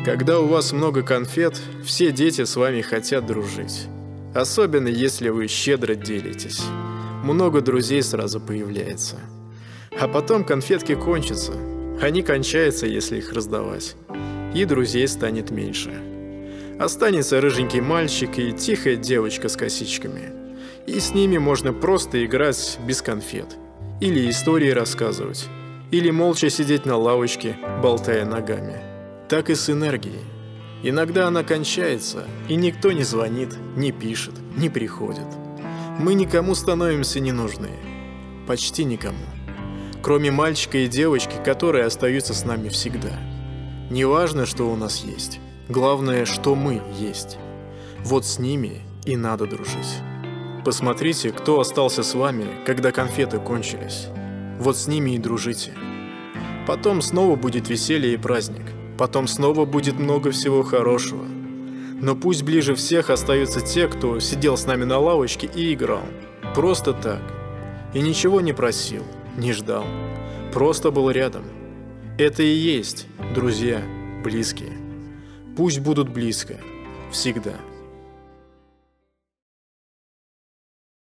Когда у вас много конфет, все дети с вами хотят дружить. Особенно если вы щедро делитесь. Много друзей сразу появляется. А потом конфетки кончатся. Они кончаются, если их раздавать. И друзей станет меньше. Останется рыженький мальчик и тихая девочка с косичками. И с ними можно просто играть без конфет. Или истории рассказывать. Или молча сидеть на лавочке, болтая ногами. Так и с энергией. Иногда она кончается, и никто не звонит, не пишет, не приходит. Мы никому становимся не нужны. Почти никому. Кроме мальчика и девочки, которые остаются с нами всегда. Не важно, что у нас есть. Главное, что мы есть. Вот с ними и надо дружить. Посмотрите, кто остался с вами, когда конфеты кончились. Вот с ними и дружите. Потом снова будет веселье и праздник. Потом снова будет много всего хорошего. Но пусть ближе всех остаются те, кто сидел с нами на лавочке и играл. Просто так. И ничего не просил, не ждал. Просто был рядом. Это и есть друзья, близкие. Пусть будут близко. Всегда.